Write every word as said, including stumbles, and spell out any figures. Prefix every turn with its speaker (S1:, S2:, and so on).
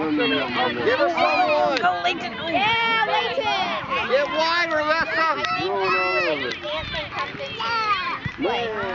S1: Give us someone.
S2: Go, Leighton.
S3: Yeah, Leighton.
S1: Get wide, Rebecca.
S3: I think that's Leighton.
S1: Man.